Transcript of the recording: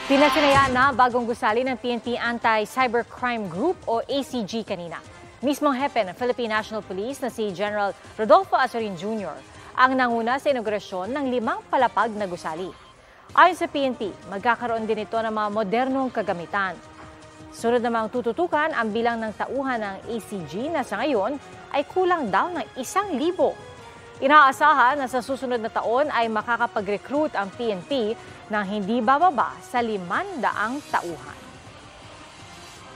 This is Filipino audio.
Pinasinayaan na bagong gusali ng PNP Anti-Cybercrime Group o ACG kanina. Mismong hepe ng Philippine National Police na si General Rodolfo Azorin Jr. ang nanguna sa inaugurasyon ng 5 palapag na gusali. Ayon sa PNP, magkakaroon din ito ng mga modernong kagamitan. Sunod namang tututukan ang bilang ng tauhan ng ACG na sa ngayon ay kulang daw ng 1,000. Inaasahan na sa susunod na taon ay makakapag-recruit ang PNP ng hindi bababa sa 500 tauhan.